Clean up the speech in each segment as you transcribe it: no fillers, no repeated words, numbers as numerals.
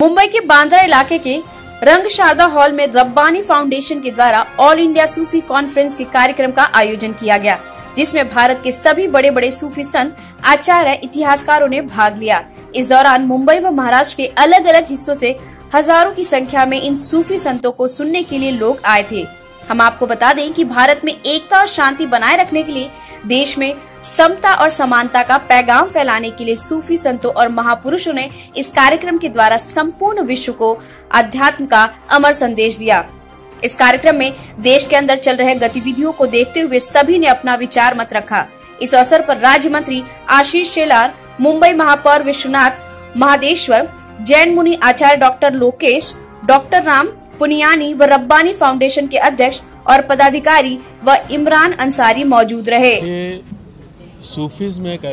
मुंबई के बांद्रा इलाके के रंगशाला हॉल में रब्बानी फाउंडेशन के द्वारा ऑल इंडिया सूफी कॉन्फ्रेंस के कार्यक्रम का आयोजन किया गया, जिसमें भारत के सभी बड़े बड़े सूफी संत, आचार्य, इतिहासकारों ने भाग लिया। इस दौरान मुंबई व महाराष्ट्र के अलग अलग हिस्सों से हजारों की संख्या में इन सूफी संतों को सुनने के लिए लोग आए थे। हम आपको बता दें कि भारत में एकता और शांति बनाए रखने के लिए देश में समता और समानता का पैगाम फैलाने के लिए सूफी संतों और महापुरुषों ने इस कार्यक्रम के द्वारा संपूर्ण विश्व को अध्यात्म का अमर संदेश दिया। इस कार्यक्रम में देश के अंदर चल रहे गतिविधियों को देखते हुए सभी ने अपना विचार मत रखा। इस अवसर पर राज्य मंत्री आशीष शेलार, मुंबई महापौर विश्वनाथ महादेश्वर, जैन मुनि आचार्य डॉक्टर लोकेश, डॉक्टर राम पुनियानी व रब्बानी फाउंडेशन के अध्यक्ष और पदाधिकारी व इमरान अंसारी मौजूद रहे। सूफीज़्म एक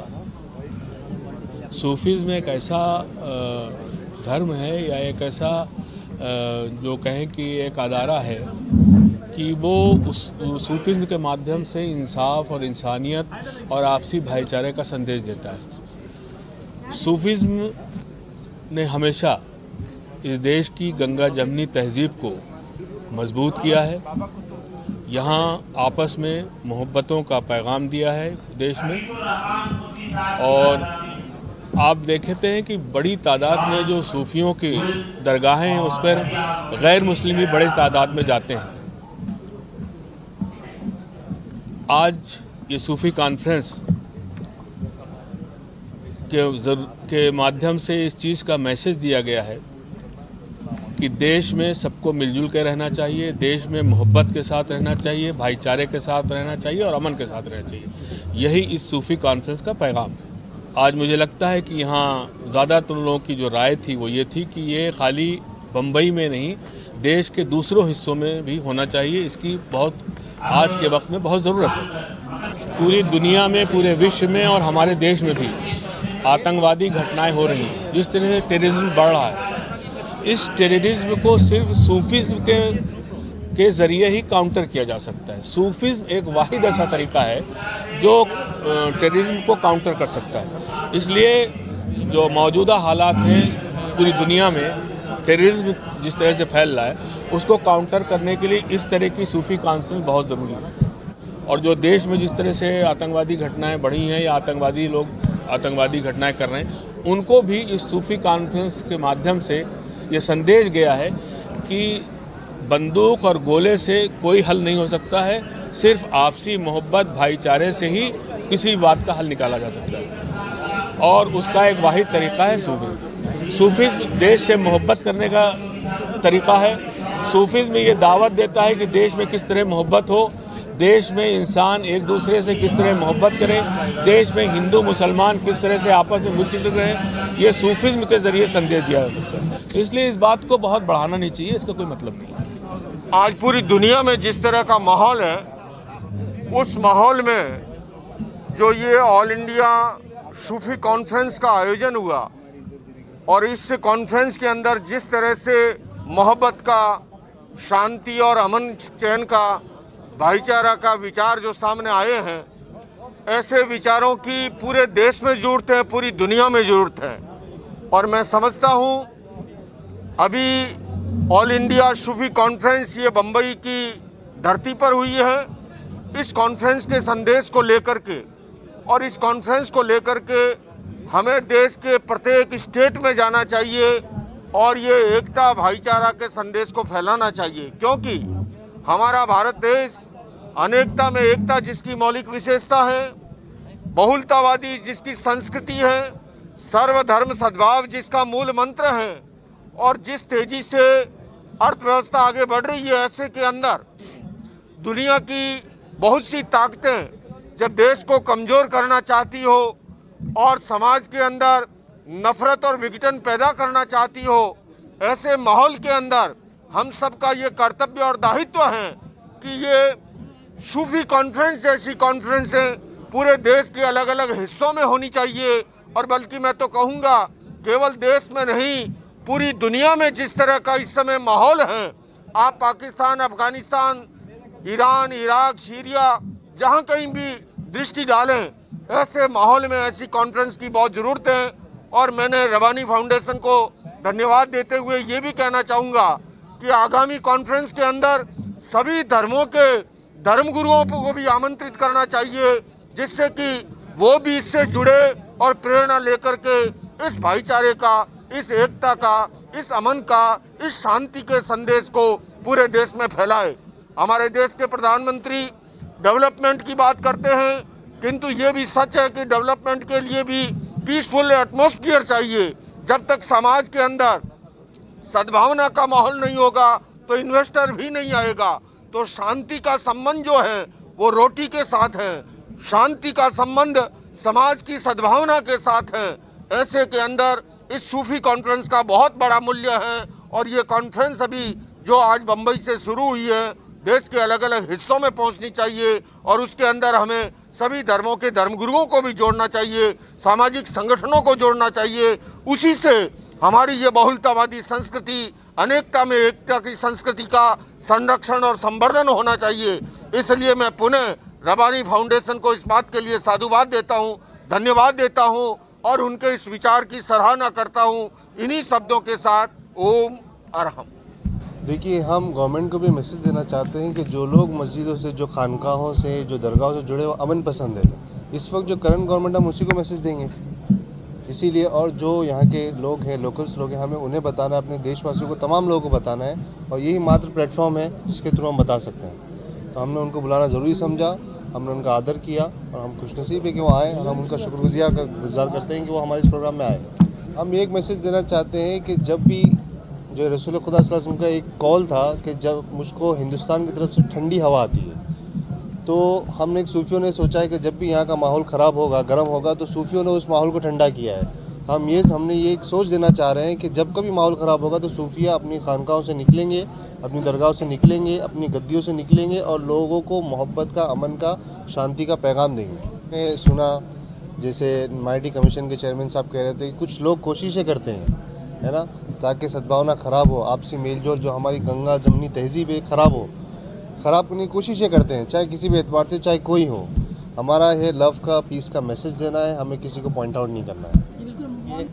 ऐसा धर्म है या एक ऐसा जो कहें कि एक अदारा है कि वो उस सूफीज़्म के माध्यम से इंसाफ और इंसानियत और आपसी भाईचारे का संदेश देता है। सूफीज़्म ने हमेशा इस देश की गंगा जमनी तहजीब को मजबूत किया है। यहाँ आपस में मोहब्बतों का पैगाम दिया है देश में, और आप देखते हैं कि बड़ी तादाद में जो सूफियों की दरगाहें हैं उस पर गैर मुस्लिम भी बड़े तादाद में जाते हैं। आज ये सूफी कॉन्फ्रेंस के माध्यम से इस चीज़ का मैसेज दिया गया है कि देश में सबको मिलजुल के रहना चाहिए, देश में मोहब्बत के साथ रहना चाहिए, भाईचारे के साथ रहना चाहिए और अमन के साथ रहना चाहिए। यही इस सूफी कॉन्फ्रेंस का पैगाम है। आज मुझे लगता है कि यहाँ ज़्यादातर लोगों की जो राय थी वो ये थी कि ये खाली बम्बई में नहीं, देश के दूसरों हिस्सों में भी होना चाहिए। इसकी बहुत आज के वक्त में बहुत ज़रूरत है। पूरी दुनिया में, पूरे विश्व में और हमारे देश में भी आतंकवादी घटनाएँ हो रही हैं। जिस तरह से टेररिज्म बढ़ रहा है, इस टेररिज्म को सिर्फ सूफीज़्म के ज़रिए ही काउंटर किया जा सकता है। सूफीज़्म एक वाहिद ऐसा तरीका है जो टेररिज्म को काउंटर कर सकता है। इसलिए जो मौजूदा हालात हैं पूरी दुनिया में, टेररिज्म जिस तरह से फैल रहा है, उसको काउंटर करने के लिए इस तरह की सूफी कॉन्फ्रेंस बहुत ज़रूरी है। और जो देश में जिस तरह से आतंकवादी घटनाएँ बढ़ी हैं या आतंकवादी लोग आतंकवादी घटनाएँ कर रहे हैं, उनको भी इस सूफी कॉन्फ्रेंस के माध्यम से ये संदेश गया है कि बंदूक और गोले से कोई हल नहीं हो सकता है, सिर्फ आपसी मोहब्बत, भाईचारे से ही किसी बात का हल निकाला जा सकता है। और उसका एक वाहिद तरीका है सूफीज़्म। सूफीज़्म देश से मोहब्बत करने का तरीका है। सूफीज़्म में ये दावत देता है कि देश में किस तरह मोहब्बत हो, देश में इंसान एक दूसरे से किस तरह मोहब्बत करे, देश में हिंदू मुसलमान किस तरह से आपस में मिलजुल रहें। ये सूफीज़्म के ज़रिए संदेश दिया जा सकता है। इसलिए इस बात को बहुत बढ़ाना नहीं चाहिए, इसका कोई मतलब नहीं है। आज पूरी दुनिया में जिस तरह का माहौल है, उस माहौल में जो ये ऑल इंडिया सूफी कॉन्फ्रेंस का आयोजन हुआ और इस कॉन्फ्रेंस के अंदर जिस तरह से मोहब्बत का, शांति और अमन चैन का, भाईचारा का विचार जो सामने आए हैं, ऐसे विचारों की पूरे देश में ज़रूरत है, पूरी दुनिया में ज़रूरत है। और मैं समझता हूँ अभी ऑल इंडिया सूफी कॉन्फ्रेंस ये बम्बई की धरती पर हुई है। इस कॉन्फ्रेंस के संदेश को लेकर के और इस कॉन्फ्रेंस को लेकर के हमें देश के प्रत्येक स्टेट में जाना चाहिए और ये एकता, भाईचारा के संदेश को फैलाना चाहिए, क्योंकि हमारा भारत देश अनेकता में एकता जिसकी मौलिक विशेषता है, बहुलतावादी जिसकी संस्कृति है, सर्वधर्म सद्भाव जिसका मूल मंत्र है, और जिस तेजी से अर्थव्यवस्था आगे बढ़ रही है, ऐसे के अंदर दुनिया की बहुत सी ताकतें जब देश को कमज़ोर करना चाहती हो और समाज के अंदर नफरत और विघटन पैदा करना चाहती हो, ऐसे माहौल के अंदर हम सबका ये कर्तव्य और दायित्व है कि ये सूफी कॉन्फ्रेंस जैसी कॉन्फ्रेंसें पूरे देश के अलग अलग हिस्सों में होनी चाहिए। और बल्कि मैं तो कहूँगा केवल देश में नहीं, पूरी दुनिया में जिस तरह का इस समय माहौल है, आप Pakistan, Afghanistan, Iran, Iraq, Syria, जहाँ कहीं भी दृष्टि डालें, ऐसे माहौल में ऐसी कॉन्फ्रेंस की बहुत ज़रूरत है। और मैंने रब्बानी फाउंडेशन को धन्यवाद देते हुए ये भी कहना चाहूँगा कि आगामी कॉन्फ्रेंस के अंदर सभी धर्मों के धर्मगुरुओं को भी आमंत्रित करना चाहिए, जिससे कि वो भी इससे जुड़े और प्रेरणा लेकर के इस भाईचारे का, इस एकता का, इस अमन का, इस शांति के संदेश को पूरे देश में फैलाए। हमारे देश के प्रधानमंत्री डेवलपमेंट की बात करते हैं, किंतु ये भी सच है कि डेवलपमेंट के लिए भी पीसफुल एटमॉस्फेयर चाहिए। जब तक समाज के अंदर सद्भावना का माहौल नहीं होगा तो इन्वेस्टर भी नहीं आएगा। तो शांति का संबंध जो है वो रोटी के साथ है, शांति का संबंध समाज की सद्भावना के साथ है। ऐसे के अंदर इस सूफी कॉन्फ्रेंस का बहुत बड़ा मूल्य है और ये कॉन्फ्रेंस अभी जो आज बम्बई से शुरू हुई है देश के अलग अलग हिस्सों में पहुंचनी चाहिए और उसके अंदर हमें सभी धर्मों के धर्मगुरुओं को भी जोड़ना चाहिए, सामाजिक संगठनों को जोड़ना चाहिए। उसी से हमारी ये बहुलतावादी संस्कृति, अनेकता में एकता की संस्कृति का संरक्षण और संवर्धन होना चाहिए। इसलिए मैं पुनः रबानी फाउंडेशन को इस बात के लिए साधुवाद देता हूँ, धन्यवाद देता हूँ और उनके इस विचार की सराहना करता हूँ। इन्हीं शब्दों के साथ ओम अरहम। देखिए, हम गवर्नमेंट को भी मैसेज देना चाहते हैं कि जो लोग मस्जिदों से, जो खानकाहों से, जो दरगाहों से जुड़े वो अमन पसंद है। इस वक्त जो करंट गवर्नमेंट, हम उसी को मैसेज देंगे। इसीलिए और जो यहाँ के लोग हैं, लोकल्स लोग हैं, हमें उन्हें बताना है, अपने देशवासियों को, तमाम लोगों को बताना है और यही मात्र प्लेटफॉर्म है जिसके थ्रू हम बता सकते हैं। तो हमने उनको बुलाना ज़रूरी समझा, हमने उनका आदर किया और हम खुशनसीब है कि वो आए और हम उनका शुक्रगुजार करते हैं कि वो हमारे इस प्रोग्राम में आए। हम एक मैसेज देना चाहते हैं कि जब भी जो रसूल खुदा सल्लल्लाहु अलैहि वसल्लम का एक कॉल था कि जब मुझको हिंदुस्तान की तरफ से ठंडी हवा आती है, तो हमने एक सूफियों ने सोचा है कि जब भी यहाँ का माहौल ख़राब होगा, गर्म होगा, तो सूफियों ने उस माहौल को ठंडा किया है। हमने ये एक सोच देना चाह रहे हैं कि जब कभी माहौल ख़राब होगा तो सूफिया अपनी खानकाहों से निकलेंगे, अपनी दरगाहों से निकलेंगे, अपनी गद्दियों से निकलेंगे और लोगों को मोहब्बत का, अमन का, शांति का पैगाम देंगे। मैंने सुना जैसे माइटी कमीशन के चेयरमैन साहब कह रहे थे कि कुछ लोग कोशिशें करते हैं, है ना, ताकि सद्भावना ख़राब हो, आपसी मेलजोल जो हमारी गंगा जमनी तहजीब है ख़राब हो, ख़राब करने की कोशिशें करते हैं, चाहे किसी भी एतबार से, चाहे कोई हो। हमारा ये लव का, पीस का मैसेज देना है, हमें किसी को पॉइंट आउट नहीं करना है। ये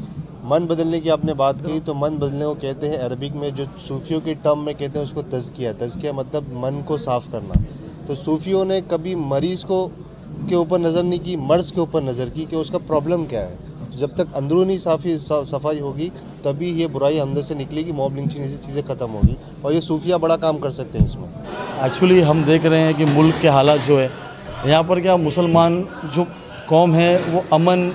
मन बदलने की आपने बात कही, तो मन बदलने को कहते हैं अरबिक में, जो सूफियों के टर्म में कहते हैं उसको तज़किया मतलब मन को साफ़ करना। तो सूफियों ने कभी मरीज़ को के ऊपर नज़र नहीं की, मर्ज़ के ऊपर नज़र की कि उसका प्रॉब्लम क्या है। जब तक अंदरूनी सफाई होगी तभी ये बुराई अंदर से निकलेगी, मॉब लिंचिंग जैसी चीज़ें ख़त्म होगी और ये सूफिया बड़ा काम कर सकते हैं इसमें। एक्चुअली हम देख रहे हैं कि मुल्क के हालात जो है यहाँ पर, क्या मुसलमान जो कौम है वो अमन,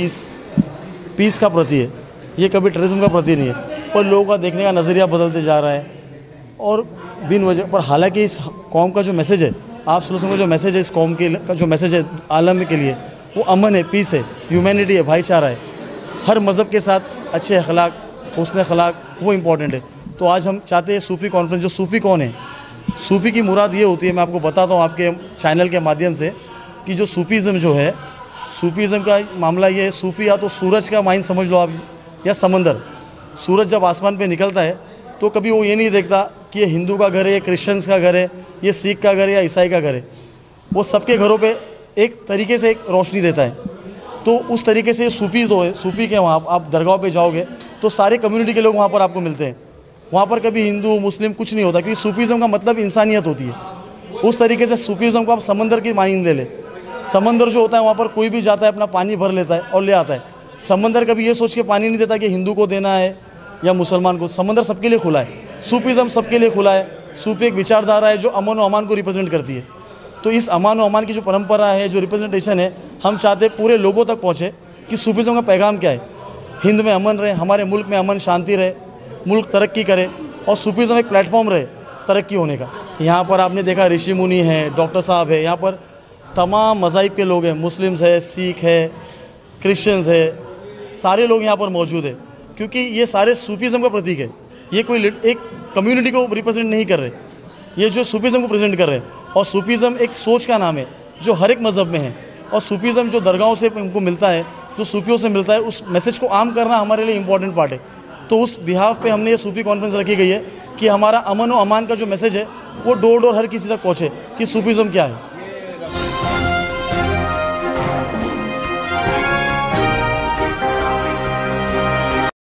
पीस का प्रति है, ये कभी टेररिज्म का प्रति नहीं है। पर लोगों का देखने का नज़रिया बदलते जा रहा है और बिन वजह पर, हालांकि इस कौम का जो मैसेज है, आप सुनो जो मैसेज है इस कौम के का जो मैसेज है आलम के लिए, वो अमन है, पीस है, ह्यूमैनिटी है, भाईचारा है। हर मज़हब के साथ अच्छे अखलाक, हुस्न अखलाक, वो इम्पॉर्टेंट है। तो आज हम चाहते हैं सूफ़ी कॉन्फ्रेंस, जो सूफ़ी कौन है, सूफ़ी की मुराद ये होती है, मैं आपको बताता हूँ आपके चैनल के माध्यम से, कि जो सूफ़ीज़म जो है, सूफ़ीज़म का मामला ये है, सूफ़ी या तो सूरज का माइन समझ लो आप, या समंदर। सूरज जब आसमान पे निकलता है तो कभी वो ये नहीं देखता कि ये हिंदू का घर है, ये क्रिश्चियंस का घर है, ये सिख का घर है या ईसाई का घर है। वो सबके घरों पे एक तरीके से एक रोशनी देता है। तो उस तरीके से सूफ़ी जो है, सूफ़ी के वहाँ आप दरगाह पे जाओगे तो सारे कम्युनिटी के लोग वहाँ पर आपको मिलते हैं। वहाँ पर कभी हिंदू मुस्लिम कुछ नहीं होता, क्योंकि सूफ़ीज़म का मतलब इंसानियत होती है। उस तरीके से सूफ़ीज़म को आप समंदर की माइंड ले ले। समंदर जो होता है वहाँ पर कोई भी जाता है, अपना पानी भर लेता है और ले आता है। समंदर कभी ये सोच के पानी नहीं देता कि हिंदू को देना है या मुसलमान को। समंदर सबके लिए खुला है, सूफ़ीज़म सबके लिए खुला है। सूफ़ी एक विचारधारा है जो अमन और अमान को रिप्रेजेंट करती है। तो इस अमान और अमान की जो परंपरा है, जो रिप्रेजेंटेशन है, हम चाहते पूरे लोगों तक पहुँचे कि सूफ़ीज़म का पैगाम क्या है। हिंद में अमन रहे, हमारे मुल्क में अमन शांति रहे, मुल्क तरक्की करे और सूफ़ीज़म एक प्लेटफॉर्म रहे तरक्की होने का। यहाँ पर आपने देखा ऋषि मुनि हैं, डॉक्टर साहब है, यहाँ पर तमाम मज़ाहिब के लोग हैं, मुस्लिम्स है, सिख है, क्रिश्चियंस है, सारे लोग यहाँ पर मौजूद है, क्योंकि ये सारे सूफ़ीज़म का प्रतीक है। ये कोई एक कम्युनिटी को रिप्रेजेंट नहीं कर रहे, ये जो सूफ़ीज़म को प्रेजेंट कर रहे हैं। और सूफ़ीज़म एक सोच का नाम है जो हर एक मज़हब में है। और सूफ़ीज़म जो दरगाहों से हमको मिलता है, जो सूफ़ियों से मिलता है, उस मैसेज को आम करना हमारे लिए इम्पॉर्टेंट पार्ट है। तो उस बिहाफ पे हमने ये सूफ़ी कॉन्फ्रेंस रखी गई है कि हमारा अमन और अमान का जो मैसेज है वो डोर डोर हर किसी तक पहुँचे कि सूफ़ीज़म क्या है।